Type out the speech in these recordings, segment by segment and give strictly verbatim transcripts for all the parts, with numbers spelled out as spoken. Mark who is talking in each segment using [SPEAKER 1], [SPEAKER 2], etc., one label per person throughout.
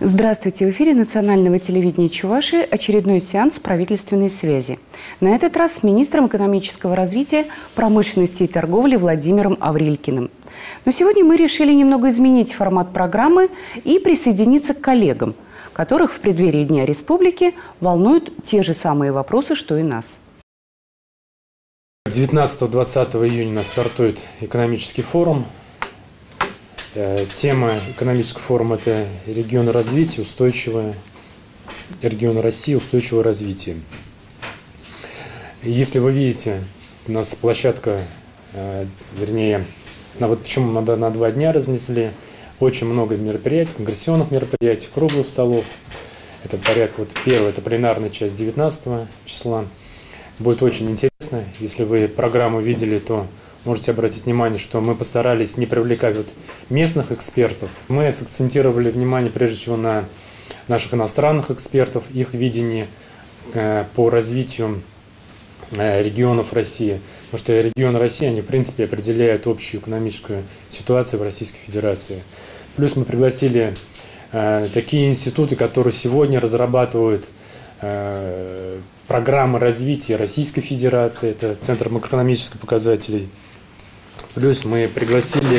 [SPEAKER 1] Здравствуйте! В эфире национального телевидения Чувашии очередной сеанс правительственной связи. На этот раз с министром экономического развития, промышленности и торговли Владимиром Аврилькиным. Но сегодня мы решили немного изменить формат программы и присоединиться к коллегам, которых в преддверии Дня Республики волнуют те же самые вопросы, что и нас.
[SPEAKER 2] девятнадцатого-двадцатого июня у нас стартует экономический форум. Тема экономического форума – это регионы развития, устойчивое, регионы России, устойчивое развитие. Если вы видите, у нас площадка, вернее, на, вот почему на, на два дня разнесли, очень много мероприятий, конгрессионных мероприятий, круглых столов. Это порядка, вот первое, это пленарная часть девятнадцатого числа. Будет очень интересно. Если вы программу видели, то можете обратить внимание, что мы постарались не привлекать вот местных экспертов. Мы сакцентировали внимание прежде всего на наших иностранных экспертов, их видении по развитию регионов России. Потому что регионы России, они в принципе определяют общую экономическую ситуацию в Российской Федерации. Плюс мы пригласили такие институты, которые сегодня разрабатывают программы развития Российской Федерации, это Центр макроэкономических показателей. Плюс мы пригласили,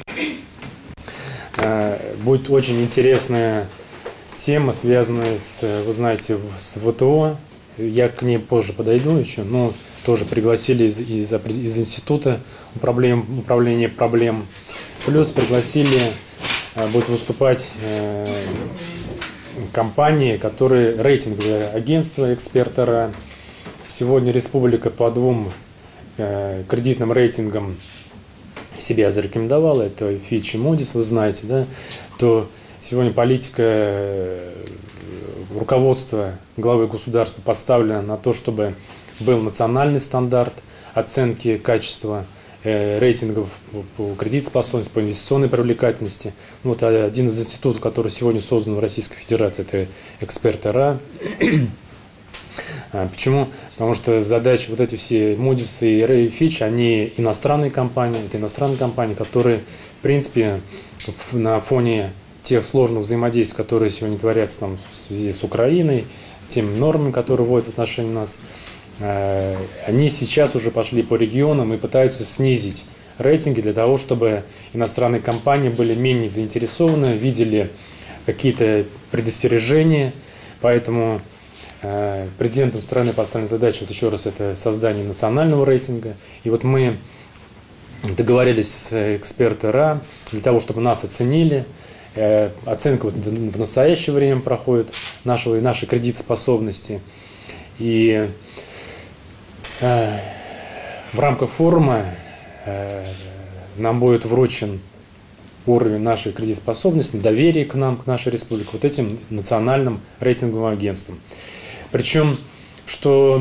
[SPEAKER 2] будет очень интересная тема, связанная с, вы знаете, с ВТО. Я к ней позже подойду еще, но тоже пригласили из, из, из Института управления, управления проблем. Плюс пригласили, будут выступать компании, которые рейтинговые агентства, экспертора. Сегодня республика по двум кредитным рейтингам себя зарекомендовала, это Fitch и Moody's, вы знаете, да, то сегодня политика руководства главы государства поставлена на то, чтобы был национальный стандарт оценки качества э, рейтингов по кредитоспособности, по инвестиционной привлекательности. Вот один из институтов, который сегодня создан в Российской Федерации, это Эксперт.ра. Почему? Потому что задачи, вот эти все Moody's и Fitch, они иностранные компании, это иностранные компании, которые, в принципе, на фоне тех сложных взаимодействий, которые сегодня творятся там в связи с Украиной, теми нормами, которые вводят в отношении нас, они сейчас уже пошли по регионам и пытаются снизить рейтинги для того, чтобы иностранные компании были менее заинтересованы, видели какие-то предостережения, поэтому президентом страны поставлена задача, вот еще раз, это создание национального рейтинга. И вот мы договорились с Эксперт.ра для того, чтобы нас оценили. Оценка вот в настоящее время проходит нашего, нашей кредитоспособности. И в рамках форума нам будет вручен уровень нашей кредитоспособности, доверие к нам, к нашей республике, вот этим национальным рейтинговым агентствам. Причем, что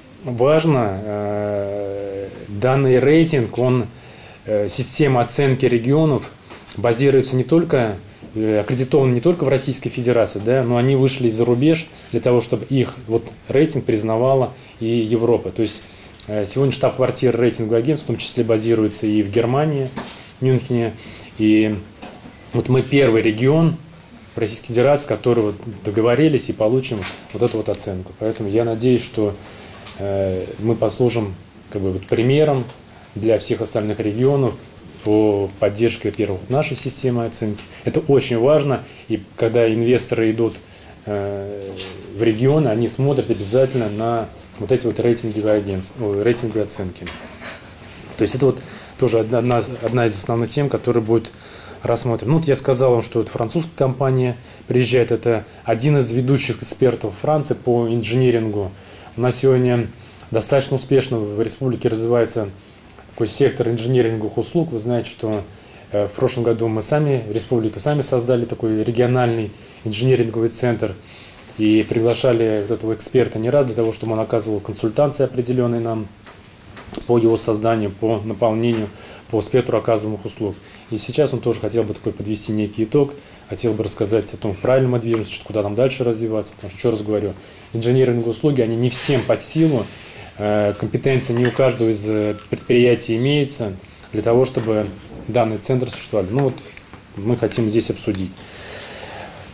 [SPEAKER 2] важно, данный рейтинг, он, система оценки регионов базируется не только, аккредитован не только в Российской Федерации, да, но они вышли за рубеж для того, чтобы их вот рейтинг признавала и Европа. То есть сегодня штаб-квартира рейтингового агентства в том числе базируется и в Германии, в Мюнхене. И вот мы первый регион в Российской Федерации, который вот договорились и получим вот эту вот оценку. Поэтому я надеюсь, что э, мы послужим как бы вот примером для всех остальных регионов по поддержке, во-первых, нашей системы оценки. Это очень важно, и когда инвесторы идут э, в регионы, они смотрят обязательно на вот эти вот рейтинговые агентства, рейтинговые оценки. То есть это вот тоже одна, одна из основных тем, которая будет рассмотрена. Ну, вот я сказал вам, что это французская компания приезжает. Это один из ведущих экспертов Франции по инжинирингу. У нас сегодня достаточно успешно в республике развивается такой сектор инжиниринговых услуг. Вы знаете, что в прошлом году мы сами, республика, сами создали такой региональный инжиниринговый центр и приглашали вот этого эксперта не раз для того, чтобы он оказывал консультации определенные нам по его созданию, по наполнению, по спектру оказываемых услуг. И сейчас он тоже хотел бы такой подвести некий итог, хотел бы рассказать о том, правильно мы движемся, куда нам дальше развиваться. Потому что, еще раз говорю, инжиниринговые услуги, они не всем под силу, компетенции не у каждого из предприятий имеются для того, чтобы данный центр существовал. Ну вот мы хотим здесь обсудить.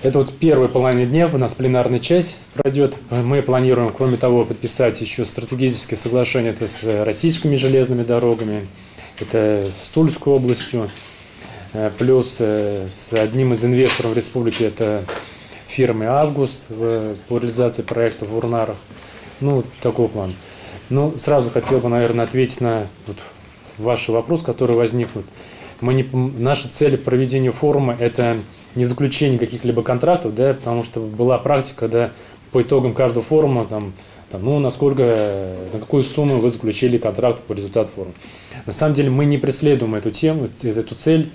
[SPEAKER 2] Это вот первая половина дня, у нас пленарная часть пройдет. Мы планируем, кроме того, подписать еще стратегические соглашения это с российскими железными дорогами, это с Тульской областью, плюс с одним из инвесторов республики, это фирмой «Август» по реализации проекта в Урнарах. Ну, такой план. Ну, сразу хотел бы, наверное, ответить на вот ваши вопросы, которые возникнут. Мы не, наша цель проведения форума – это не заключение каких-либо контрактов, да, потому что была практика, да, по итогам каждого форума, там, там, ну, насколько, на какую сумму вы заключили контракт по результату форума. На самом деле мы не преследуем эту тему, эту цель.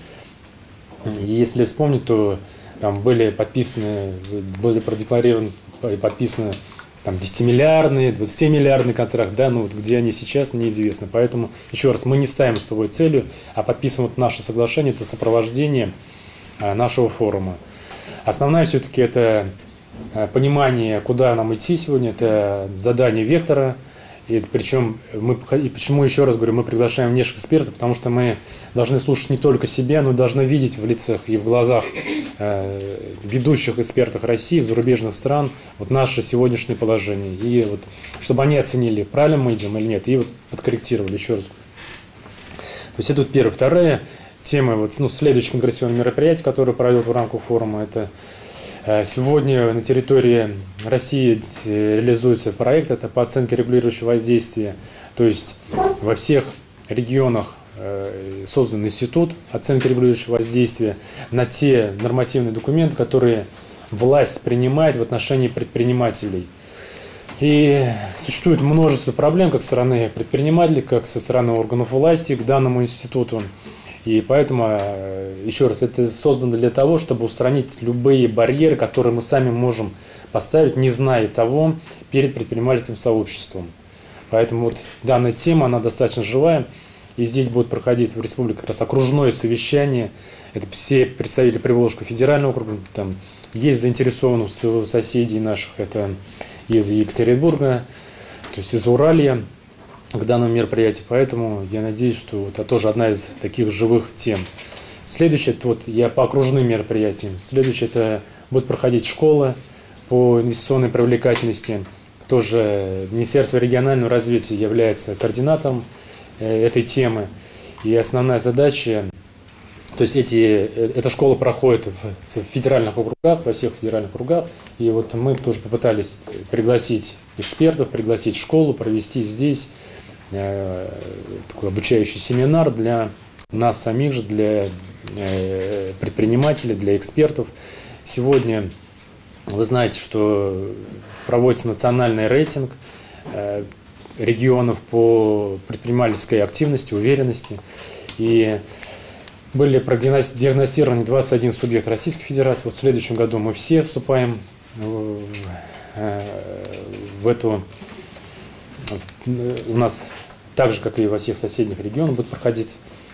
[SPEAKER 2] И если вспомнить, то там были подписаны, были продекларированы и подписаны там десятимиллиардный, двадцатимиллиардный контракт, да, ну вот где они сейчас, неизвестно. Поэтому, еще раз, мы не ставим с тобой целью, а подписываем вот наше соглашение, это сопровождение а, нашего форума. Основная все-таки это а, понимание, куда нам идти сегодня, это задание вектора. И причем мы, и почему, еще раз говорю, мы приглашаем внешних экспертов, потому что мы должны слушать не только себя, но и должны видеть в лицах и в глазах э, ведущих экспертов России, зарубежных стран, вот наше сегодняшнее положение. И вот, чтобы они оценили, правильно мы идем или нет, и вот подкорректировали, еще раз. То есть это вот первая. Вторая тема, вот, ну, следующее конгрессионное мероприятие, которое пройдет в рамках форума, это сегодня на территории России реализуется проект, это по оценке регулирующего воздействия, то есть во всех регионах создан институт оценки регулирующего воздействия на те нормативные документы, которые власть принимает в отношении предпринимателей. И существует множество проблем как со стороны предпринимателей, как со стороны органов власти к данному институту. И поэтому, еще раз, это создано для того, чтобы устранить любые барьеры, которые мы сами можем поставить, не зная того, перед предпринимательским сообществом. Поэтому вот данная тема, она достаточно живая. И здесь будет проходить в республике как раз окружное совещание. Это все представители Приволжского федерального округа. Там есть заинтересованных у соседей наших, это из Екатеринбурга, то есть из Уралья, к данному мероприятию. Поэтому я надеюсь, что это тоже одна из таких живых тем. Следующее, вот я по окружным мероприятиям. Следующее, это будет проходить школа по инвестиционной привлекательности. Тоже Министерство регионального развития является координатором этой темы. И основная задача, то есть эти, эта школа проходит в федеральных округах, во всех федеральных округах. И вот мы тоже попытались пригласить экспертов, пригласить школу, провести здесь такой обучающий семинар для нас самих же, для предпринимателей, для экспертов. Сегодня вы знаете, что проводится национальный рейтинг регионов по предпринимательской активности, уверенности. И были продиагностированы двадцать один субъект Российской Федерации. Вот в следующем году мы все вступаем в, в эту... У нас так же, как и во всех соседних регионах, будет проходить,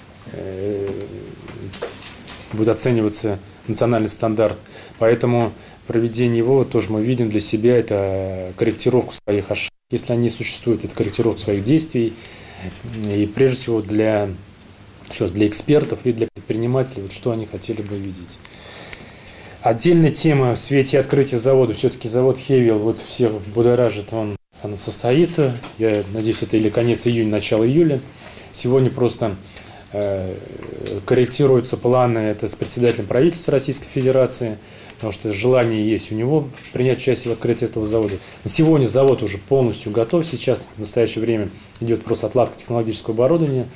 [SPEAKER 2] будет оцениваться национальный стандарт. Поэтому проведение его тоже мы видим для себя, это корректировку своих ошибок, если они существуют, это корректировка своих действий. И прежде всего для, еще, для экспертов и для предпринимателей, вот что они хотели бы видеть. Отдельная тема в свете открытия завода. Все-таки завод Хевиал вот всех будоражит, он Она состоится, я надеюсь, это или конец июня, начало июля. Сегодня просто э, корректируются планы, это с председателем правительства Российской Федерации, потому что желание есть у него принять участие в открытии этого завода. На сегодня завод уже полностью готов, сейчас в настоящее время идет просто отладка технологического оборудования.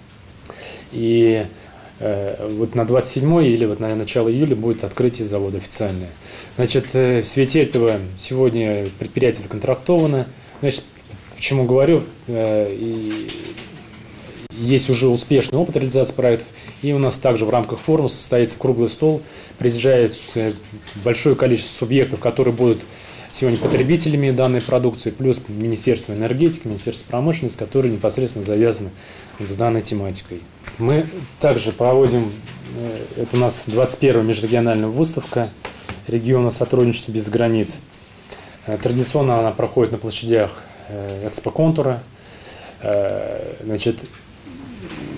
[SPEAKER 2] И э, вот на двадцать седьмое или вот на начало июля будет открытие завода официальное. Значит, э, в свете этого сегодня предприятие законтрактовано. Значит, почему говорю, э, и есть уже успешный опыт реализации проектов, и у нас также в рамках форума состоится круглый стол, приезжает большое количество субъектов, которые будут сегодня потребителями данной продукции, плюс Министерство энергетики, Министерство промышленности, которые непосредственно завязаны с данной тематикой. Мы также проводим, это у нас двадцать первая межрегиональная выставка региона сотрудничества без границ. Традиционно она проходит на площадях Экспоконтура. Значит,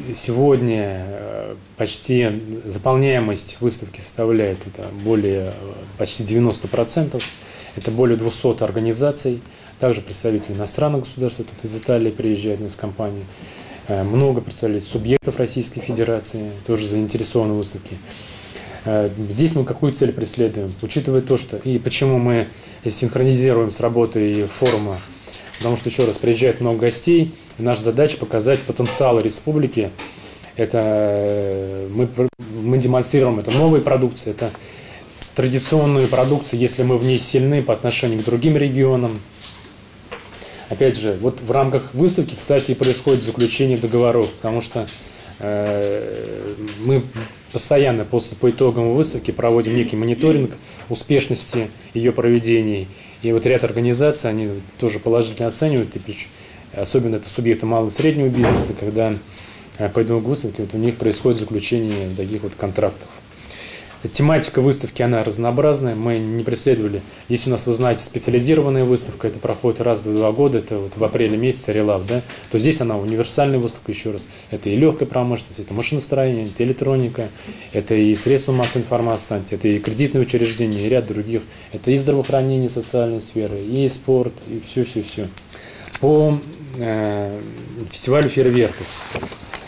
[SPEAKER 2] сегодня почти заполняемость выставки составляет это более почти девяносто процентов. Это более двухсот организаций. Также представители иностранных государств, тут из Италии приезжают из компаний. Много представителей субъектов Российской Федерации, тоже заинтересованы в выставке. Здесь мы какую цель преследуем? Учитывая то, что и почему мы синхронизируем с работой форума, потому что, еще раз, приезжает много гостей, и наша задача показать потенциал республики. Это мы, мы демонстрируем, это новые продукции, это традиционную продукцию, если мы в ней сильны по отношению к другим регионам. Опять же, вот в рамках выставки, кстати, происходит заключение договоров, потому что э, мы постоянно после, по итогам выставки проводим некий мониторинг успешности ее проведения. И вот ряд организаций, они тоже положительно оценивают, и особенно это субъекты малого и среднего бизнеса, когда э, по итогам выставки вот у них происходит заключение таких вот контрактов. Тематика выставки, она разнообразная, мы не преследовали. Если у нас, вы знаете, специализированная выставка, это проходит раз в два года, это вот в апреле месяце Релав, да, то здесь она универсальная выставка, еще раз. Это и легкая промышленность, это машиностроение, это электроника, это и средства массовой информации, это и кредитные учреждения, и ряд других. Это и здравоохранение, социальные сферы, и спорт, и все-все-все. По э, фестивалю фейерверков.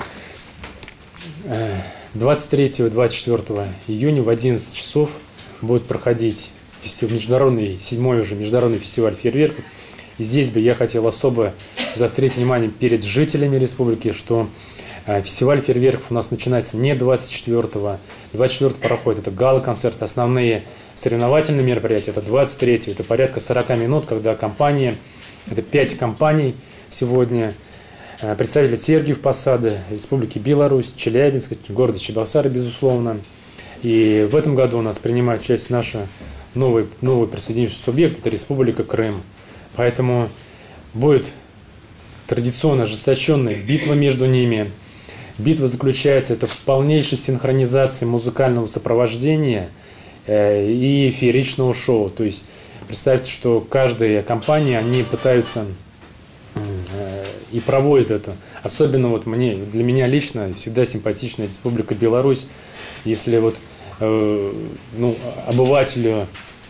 [SPEAKER 2] двадцать третьего — двадцать четвёртого июня в одиннадцать часов будет проходить международный, седьмой уже международный фестиваль фейерверков. И здесь бы я хотел особо заострить внимание перед жителями республики, что фестиваль фейерверков у нас начинается не двадцать четвёртого, двадцать четвёртого проходит, это гала-концерт, основные соревновательные мероприятия, это двадцать третьего, это порядка сорока минут, когда компания, это пять компаний сегодня, представители Сергиев Посады, Республики Беларусь, Челябинска, города Чебоксары, безусловно. И в этом году у нас принимает участие наш новый, новый присоединившийся субъект, это Республика Крым. Поэтому будет традиционно ожесточенная битва между ними. Битва заключается это в полнейшей синхронизации музыкального сопровождения и фееричного шоу. То есть представьте, что каждая компания, они пытаются и проводит это. Особенно вот мне, для меня лично всегда симпатична Республика Беларусь. Если вот э, ну, обывателю,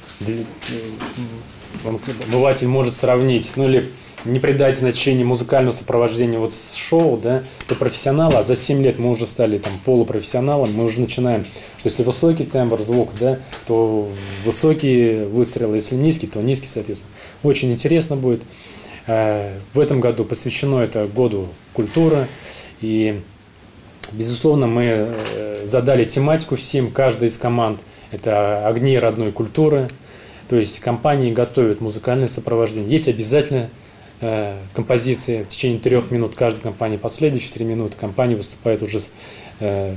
[SPEAKER 2] он, обыватель может сравнить, ну или не придать значения музыкального сопровождения вот с шоу, да, то профессионалы, а за семь лет мы уже стали там полупрофессионалом, мы уже начинаем, что если высокий тембр звука, да, то высокие выстрелы, если низкий, то низкий, соответственно. Очень интересно будет. В этом году посвящено это году культуры, и, безусловно, мы задали тематику всем, каждой из команд, это огни родной культуры, то есть компании готовят музыкальное сопровождение. Есть обязательно композиции в течение трех минут каждой компании, последующие три минуты компания выступает уже с, в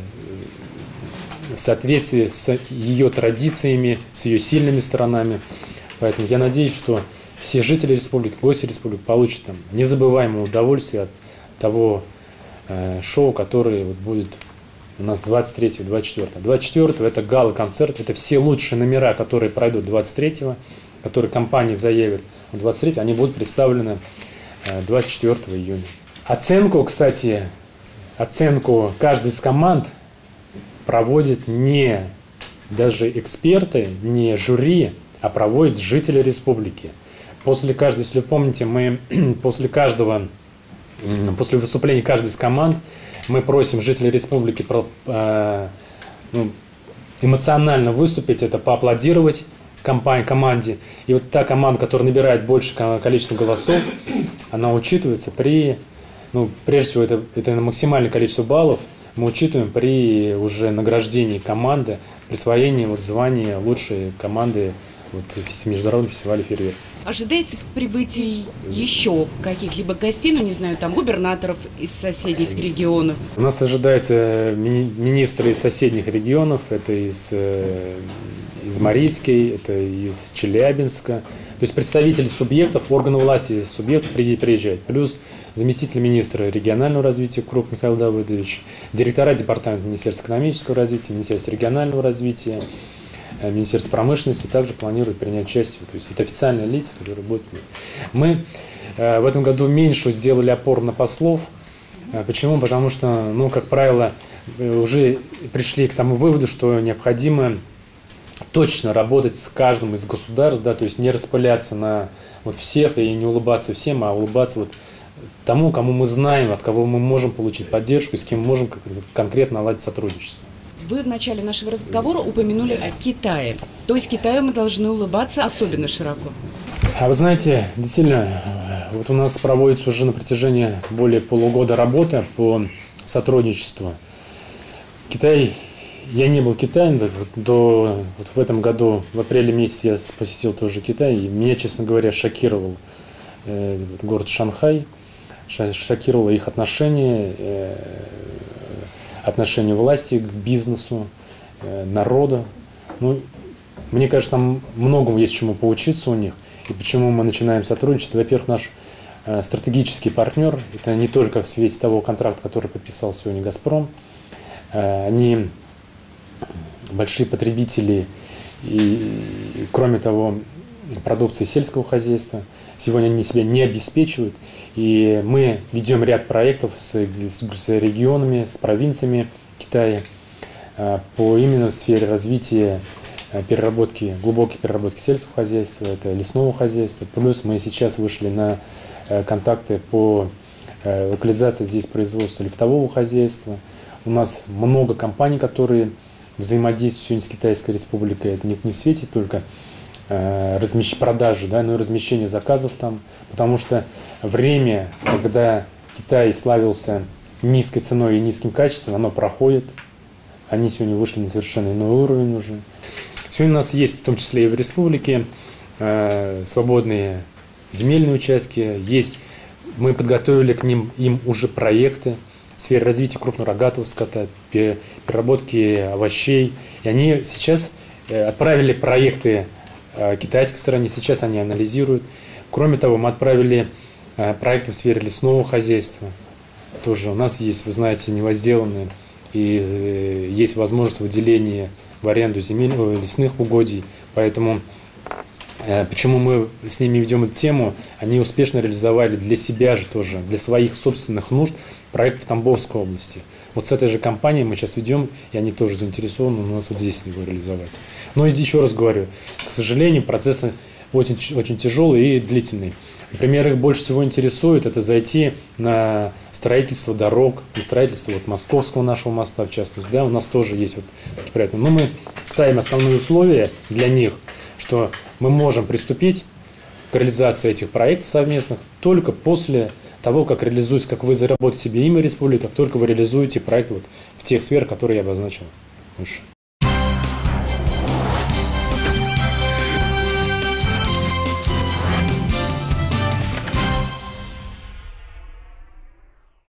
[SPEAKER 2] соответствии с ее традициями, с ее сильными сторонами, поэтому я надеюсь, что все жители республики, гости республики получат там незабываемое удовольствие от того э, шоу, которое вот будет у нас двадцать третьего — двадцать четвёртого. двадцать четвёртого это гала-концерт, это все лучшие номера, которые пройдут двадцать третьего, которые компании заявят двадцать третьего, они будут представлены э, двадцать четвёртого июня. Оценку, кстати, оценку каждой из команд проводит не даже эксперты, не жюри, а проводят жители республики. После каждой, если вы помните, мы после каждого, после выступления каждой из команд мы просим жителей республики э, ну, эмоционально выступить, это поаплодировать компании, команде. И вот та команда, которая набирает большее количество голосов, она учитывается при, ну, прежде всего, это, это максимальное количество баллов, мы учитываем при уже награждении команды, присвоении вот звания лучшей команды вот, международного фестиваля фейерверков.
[SPEAKER 1] Ожидается прибытий еще каких-либо гостей, ну не знаю, там губернаторов из соседних регионов?
[SPEAKER 2] У нас ожидаются ми- министры из соседних регионов, это из, из Марийской, это из Челябинска. То есть представители субъектов, органов власти субъектов приезжают. Плюс заместитель министра регионального развития Круг Михаил Давыдович, директора департамента Министерства экономического развития, Министерства регионального развития, Министерство промышленности также планирует принять участие. То есть это официальные лица, которые будут. Мы э, в этом году меньше сделали опор на послов. Почему? Потому что, ну, как правило, уже пришли к тому выводу, что необходимо точно работать с каждым из государств, да, то есть не распыляться на вот всех и не улыбаться всем, а улыбаться вот тому, кому мы знаем, от кого мы можем получить поддержку и с кем мы можем конкретно наладить сотрудничество.
[SPEAKER 1] Вы в начале нашего разговора упомянули о Китае. То есть Китаю мы должны улыбаться особенно широко.
[SPEAKER 2] А вы знаете, действительно, вот у нас проводится уже на протяжении более полугода работа по сотрудничеству. Китай, я не был в Китае, до вот в этом году, в апреле месяце я посетил тоже Китай, и меня, честно говоря, шокировал э, город Шанхай, шокировало их отношение, э, отношение власти к бизнесу, э, народу. Ну, мне кажется, там многому есть чему поучиться у них. И почему мы начинаем сотрудничать? Во-первых, наш э, стратегический партнер, это не только в свете того контракта, который подписал сегодня «Газпром», э, они большие потребители и, и, кроме того, продукции сельского хозяйства. Сегодня они себя не обеспечивают. И мы ведем ряд проектов с, с регионами, с провинциями Китая э, по именно в сфере развития переработки, глубокой переработки сельского хозяйства, это лесного хозяйства. Плюс мы сейчас вышли на контакты по локализации здесь производства лифтового хозяйства. У нас много компаний, которые взаимодействуют сегодня с Китайской Республикой. Это не, не в свете только размещ... продажи, да, но и размещение заказов там. Потому что время, когда Китай славился низкой ценой и низким качеством, оно проходит. Они сегодня вышли на совершенно иной уровень уже. Сегодня у нас есть, в том числе и в республике, э, свободные земельные участки. Есть, мы подготовили к ним им уже проекты в сфере развития крупнорогатого скота, переработки овощей. И они сейчас э, отправили проекты э, китайской стороне, сейчас они анализируют. Кроме того, мы отправили э, проекты в сфере лесного хозяйства. Тоже у нас есть, вы знаете, невозделанные. И есть возможность выделения в аренду земель, лесных угодий. Поэтому почему мы с ними ведем эту тему, они успешно реализовали для себя же тоже, для своих собственных нужд проект в Тамбовской области. Вот с этой же компанией мы сейчас ведем, и они тоже заинтересованы у нас вот здесь его реализовать. Но еще раз говорю, к сожалению, процессы очень, очень тяжелые и длительные. Например, их больше всего интересует это зайти на строительство дорог, на строительство вот московского нашего моста, в частности. Да, у нас тоже есть вот такие проекты. Но мы ставим основные условия для них, что мы можем приступить к реализации этих проектов совместных только после того, как реализуется, как вы заработаете себе имя республики, как только вы реализуете проект вот в тех сферах, которые я обозначил выше.